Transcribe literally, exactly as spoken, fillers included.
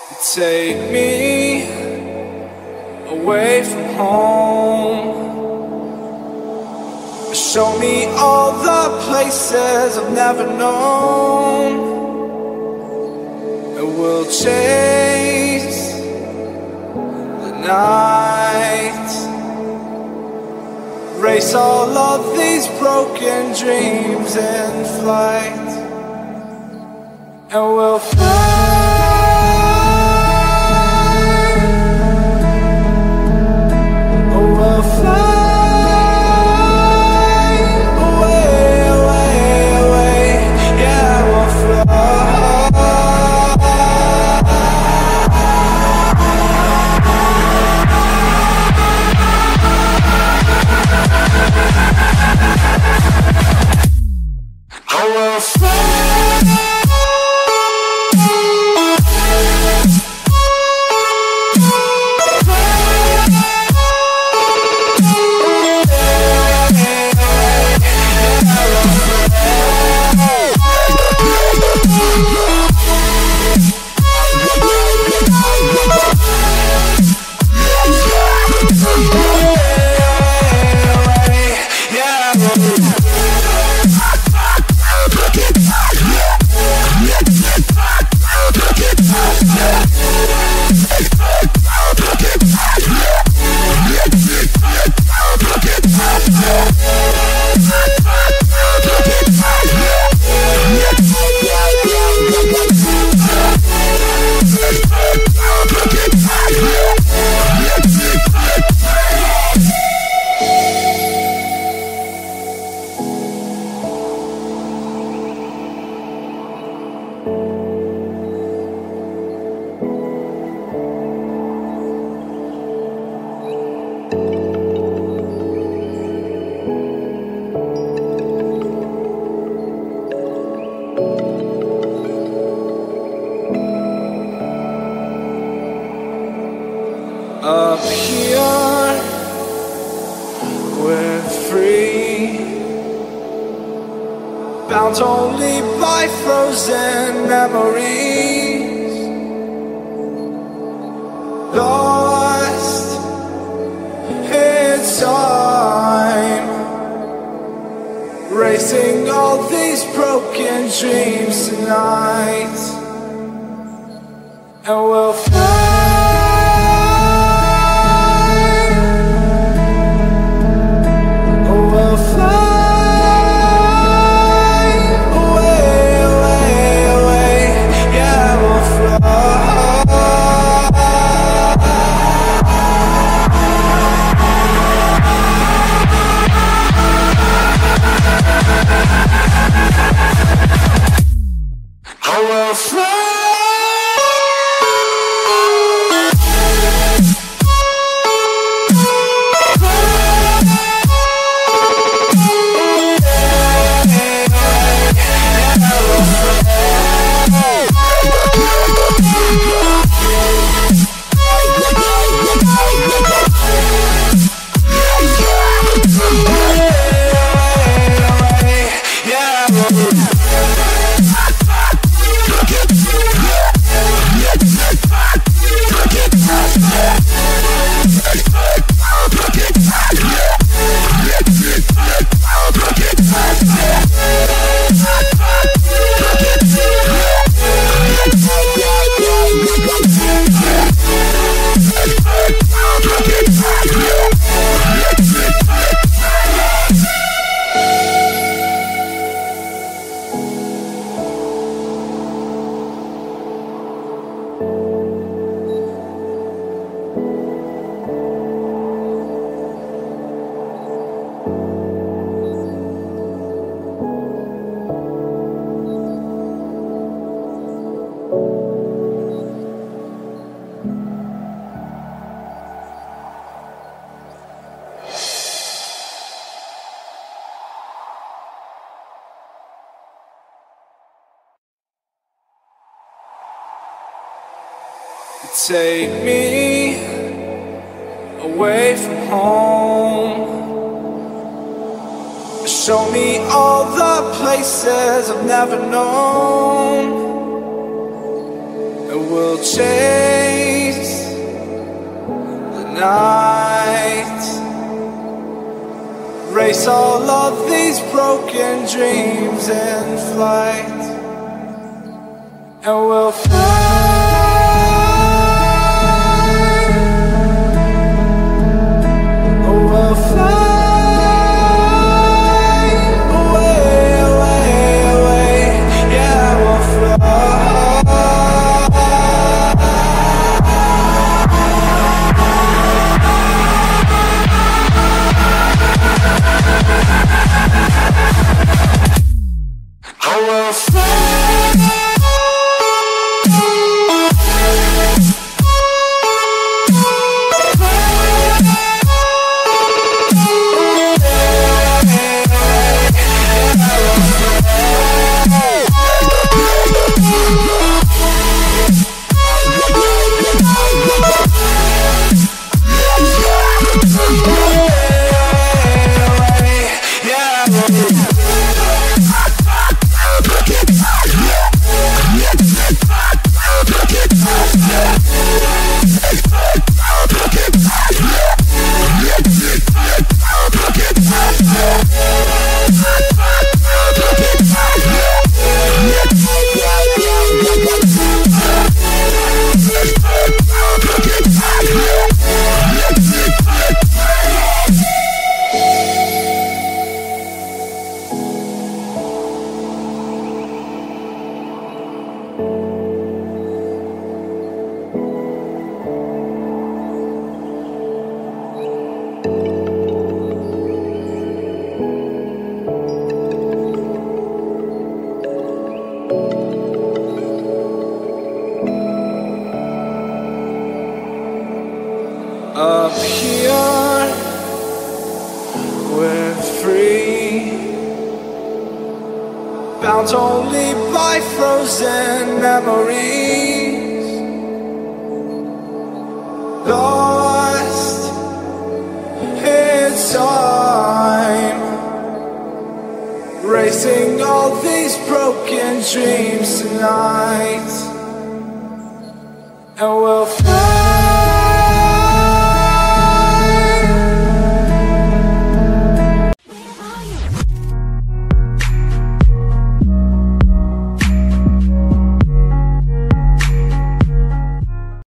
Take me away from home. Show me all the places I've never known. And we'll chase the night, race all of these broken dreams in flight. And we'll fly. We'll fly away, away, away. Yeah, we'll fly. Oh, we'll fly. Up here, we're free, bound only by frozen memories, lost in time, racing all these broken dreams tonight. And we'll fly. Take me away from home. Show me all the places I've never known. And we'll will chase the night, race all of these broken dreams in flight, and we'll fly. We'll fly away, away, away. Yeah, we'll fly. Oh, we'll fly. Up here, we're free, bound only by frozen memories, lost in time, racing all these broken dreams tonight, and we'll fly.